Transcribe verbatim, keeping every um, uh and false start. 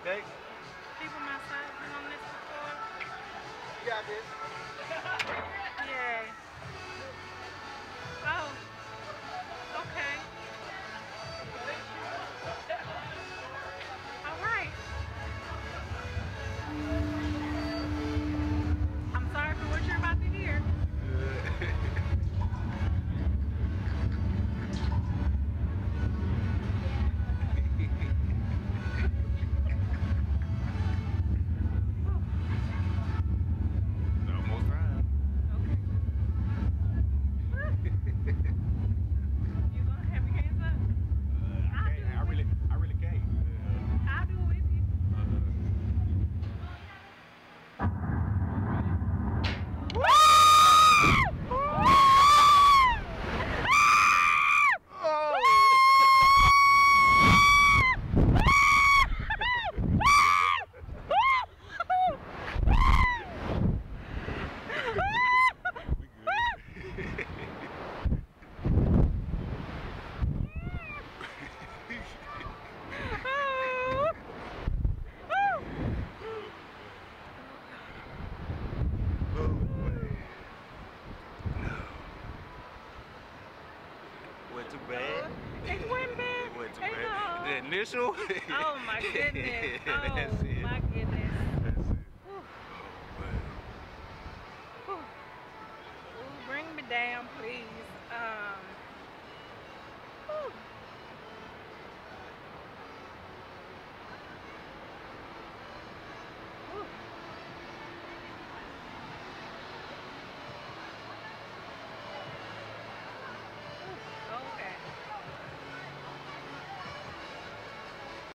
okay? People my size been on this before. You got this. Yeah. Oh. Okay. All right. I'm sorry for what you're about to hear. Went too bad. It went bad. It went too Hey, bad. no. The initial. Oh my goodness. Oh. That's it.